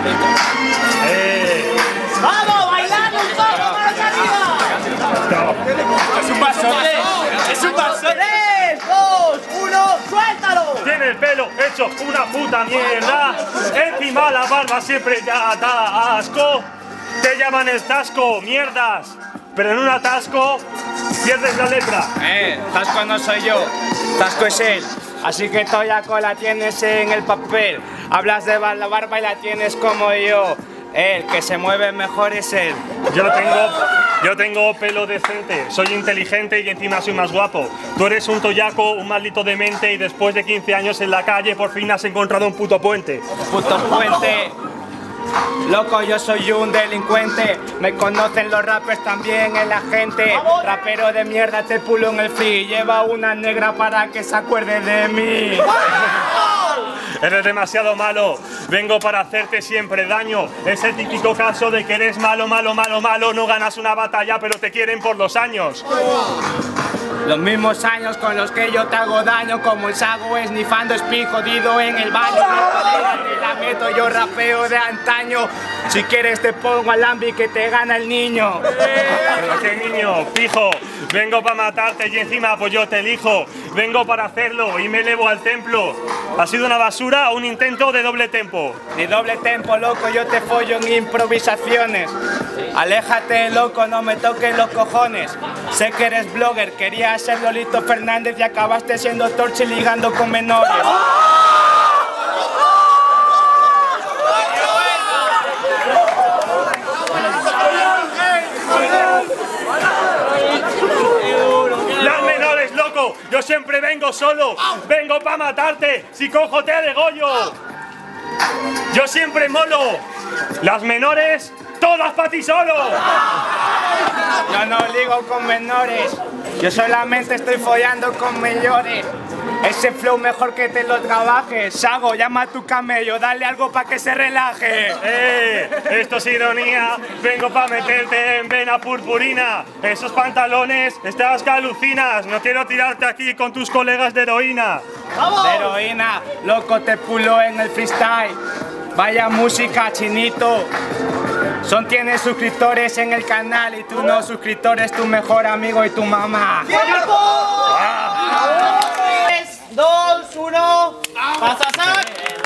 ¡Vamos, bailando un poco, manos arriba! Es un pasote. Es un pasote. 3, 2, 1, ¡suéltalo! Tiene el pelo hecho una puta mierda. Encima la barba siempre ya da asco. Te llaman el Tasco, mierdas. Pero en un atasco pierdes la letra. Tasco no soy yo. Tasco es él. Así que Toyaco la tienes en el papel. Hablas de la barba y la tienes como yo. El que se mueve mejor es él. Yo tengo pelo decente, soy inteligente y encima soy más guapo. Tú eres un toyaco, un maldito demente y después de 15 años en la calle por fin has encontrado un puto puente. Puto puente. Loco, yo soy un delincuente. Me conocen los rappers también en la gente. Rapero de mierda, te pulo en el free. Lleva una negra para que se acuerde de mí. Eres demasiado malo, vengo para hacerte siempre daño. Es el típico caso de que eres malo, malo, malo, malo. No ganas una batalla pero te quieren por los años. Los mismos años con los que yo te hago daño. Como el sago esnifando espí jodido en el baño. Te la meto, yo rapeo de antaño. Si quieres te pongo al Lambi que te gana el niño. Pero qué niño, pijo. Vengo para matarte y encima pues yo te elijo. Vengo para hacerlo y me elevo al templo. ¿Ha sido una basura o un intento de doble tempo? Ni doble tempo, loco, yo te follo en improvisaciones. Aléjate, loco, no me toques los cojones. Sé que eres blogger, querías ser Lolito Fernández y acabaste siendo Torche ligando con menores. ¡Las menores, loco! Yo siempre vengo solo. Vengo para matarte. Si cojo te degollo. Yo siempre molo. Las menores, todas para ti solo. Yo no ligo con menores. Yo solamente estoy follando con mayores. Ese flow mejor que te lo trabajes. Sago, llama a tu camello, dale algo para que se relaje. Esto es ironía. Vengo para meterte en vena purpurina. Esos pantalones, estas que alucinas. No quiero tirarte aquí con tus colegas de heroína. ¡Vamos! De heroína, loco, te pulo en el freestyle. Vaya música, chinito. Tienes suscriptores en el canal y tú no suscriptores, tu mejor amigo y tu mamá. ¡Tiempo! 3, 2, 1, ¡pasasat!